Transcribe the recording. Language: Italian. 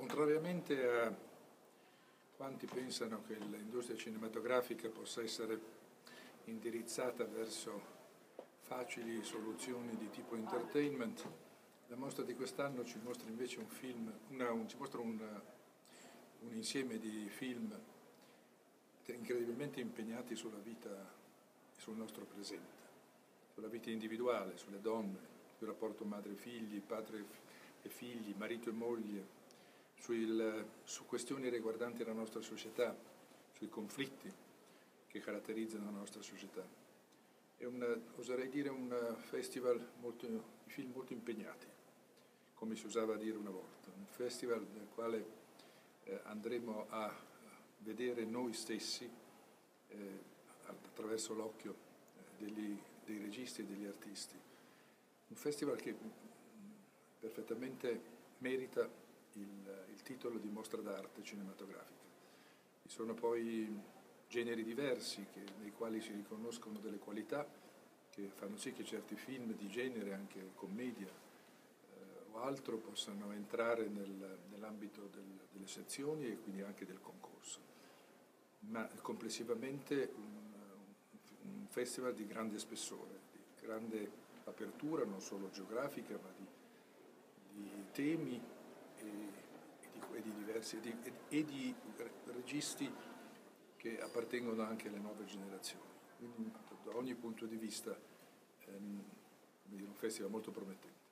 Contrariamente a quanti pensano che l'industria cinematografica possa essere indirizzata verso facili soluzioni di tipo entertainment, la mostra di quest'anno ci mostra invece un insieme di film incredibilmente impegnati sulla vita e sul nostro presente, sulla vita individuale, sulle donne, sul rapporto madre-figli, padre e figli, marito e moglie, su questioni riguardanti la nostra società, sui conflitti che caratterizzano la nostra società. È oserei dire un festival di film molto impegnati, come si usava a dire una volta, un festival nel quale andremo a vedere noi stessi attraverso l'occhio dei registi e degli artisti. Un festival che perfettamente merita il titolo di mostra d'arte cinematografica. Ci sono poi generi diversi nei quali si riconoscono delle qualità che fanno sì che certi film di genere, anche commedia o altro, possano entrare nell'ambito delle sezioni e quindi anche del concorso. Ma complessivamente un festival di grande spessore, di grande apertura, non solo geografica, ma di temi e di registi che appartengono anche alle nuove generazioni. Quindi da ogni punto di vista un festival molto promettente.